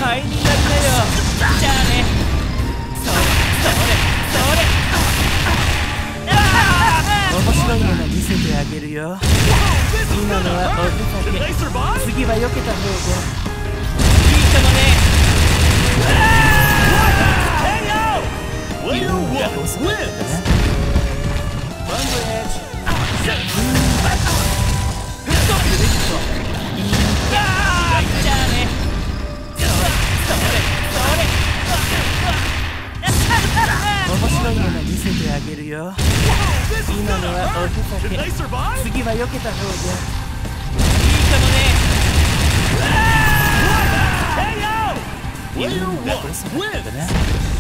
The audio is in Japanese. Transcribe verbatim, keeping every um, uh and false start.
灰になりなよ。じゃあね。それそれそれ。面白いもの見せてあげるよ。今のはおふざけ。次は避けた方がいいかもね。自分が遅かったな。じゃあね。それそれ面白いもの見せてあげるよ。今のはおふざけ。次は避けた方がいいかもね。自分が遅かったな。